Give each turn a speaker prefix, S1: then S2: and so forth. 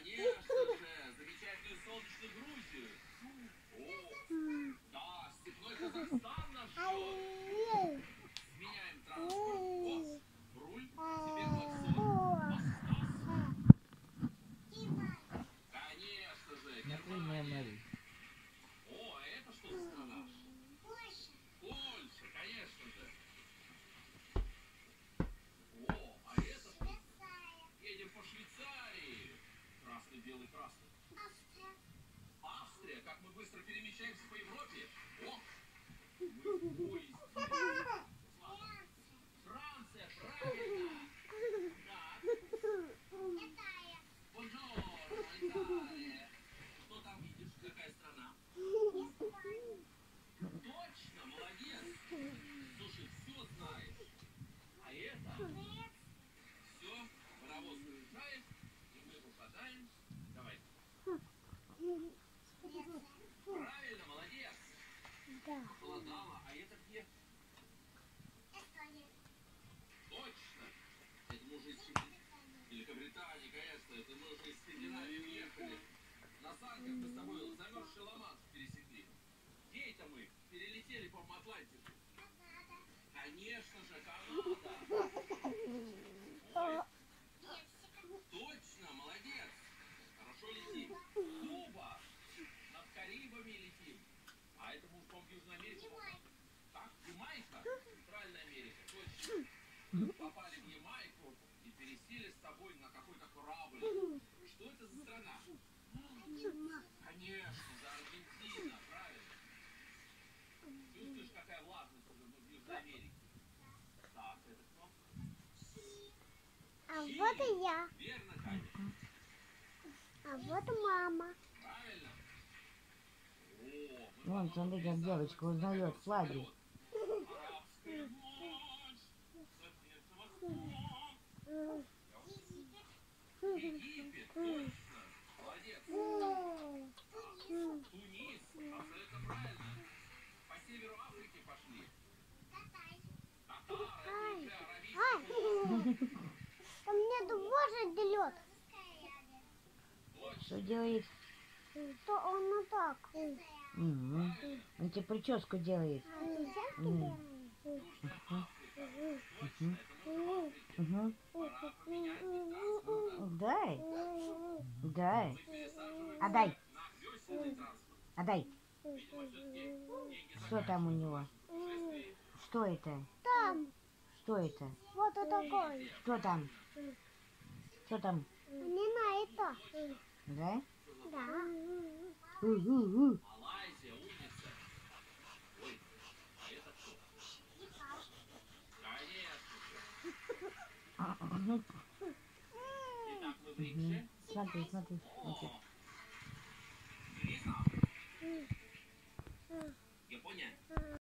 S1: Конечно же, замечательную солнечную Грузию. О, да, степной Казахстан нас ждет. Сменяем транспорт. О, руль, тебе клаксон. Конечно же, Германия. О, а это что за страна? Польша. Польша, конечно же. О, а это что? Едем по Швейцарии. Красный, белый, красный. Австрия. Австрия, как мы быстро перемещаемся по Европе. О, мы в поезде. Франция, правильно. Так. Италия. Бонжорно, Италия. Что там видишь? Какая страна? Точно, молодец. Слушай, все знаешь. А это? Все, паровоз уезжает, и мы выпадаем. Давай. Правильно, молодец. Да. Похолодало, а это где? Эстония. Точно. Это мы уже из Великобритании, конечно. Это мы уже из Скандинавии уехали. На санках мы с тобой замерзший Ла-Манш пересекли. Где это мы? Перелетели по Атлантику. Канада. Конечно же, Канада. Ой. Точно, молодец. Хорошо летим. Куба. Над Карибами летим. А это мы ушел в Южную Америку. Так, Ямайка. Центральная Америка. Точно. Мы попали в Ямайку и пересели с тобой на какой-то корабль. Что это за страна? Конечно, за Аргентина, правильно. Чувствуешь, какая влажность уже в Южной Америке? Так, это кто?
S2: А вот и я.
S1: Верно, Таня.
S2: А вот мама.
S1: Правильно. О,
S3: Вон, смотри, как девочка узнает флаги.
S1: арабская ночь. Египет, точно. Молодец. Тунис, абсолютно правильно. По северу Африки пошли. Катар, это уже аравийский полуостров.
S2: Там нету лошади лед.
S3: Что делает?
S2: То он вот так.
S3: Он тебе прическу делает. Дай. Дай. Отдай. Отдай. Что там у него? Что это?
S2: Там.
S3: Что это?
S2: Вот и такой.
S3: Что там? Что там?
S2: Не на это.
S3: Да?
S2: Да.
S1: Малайзия, умница. Ой, а это кто? Конечно. Итак, мы в рикше.
S3: Смотри, смотри, смотри.
S1: О, Япония.